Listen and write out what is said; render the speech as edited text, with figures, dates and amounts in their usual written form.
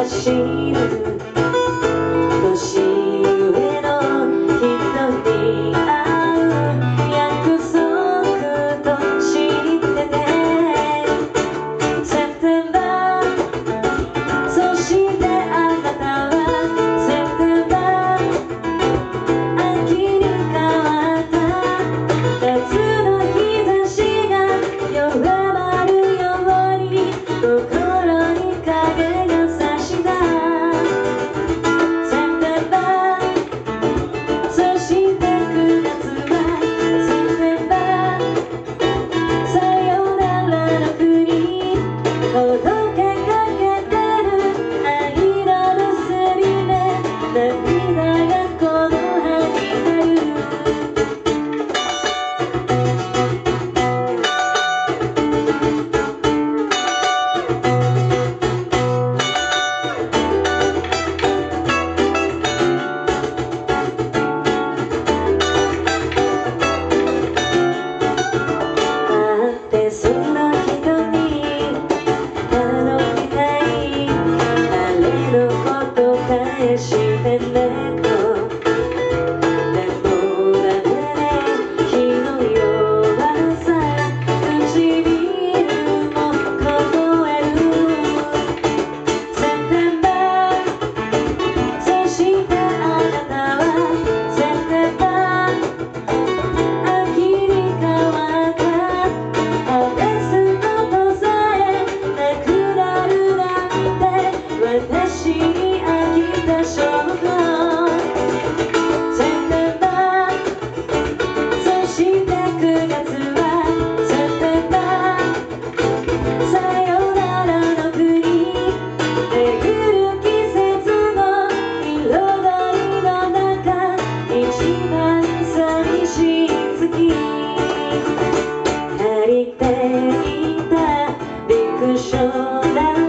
走る年上の人に会う約束としてて September そしてあなたは September 秋に変わった夏の日差しが弱まるように心に影が差した September そして9月は September さよならの国届けかけてる愛の結び目涙がこの葉になる会ってその人に頼みたい彼のこと返してねとでもダメね気の弱さ唇も凍える September そしてあなたは September 秋に変わった話すことさえなくなるなんて私に飽きた証拠 September そして9月は September さよならの国巡る季節の彩りの中一番寂しい月借りていた陸上だ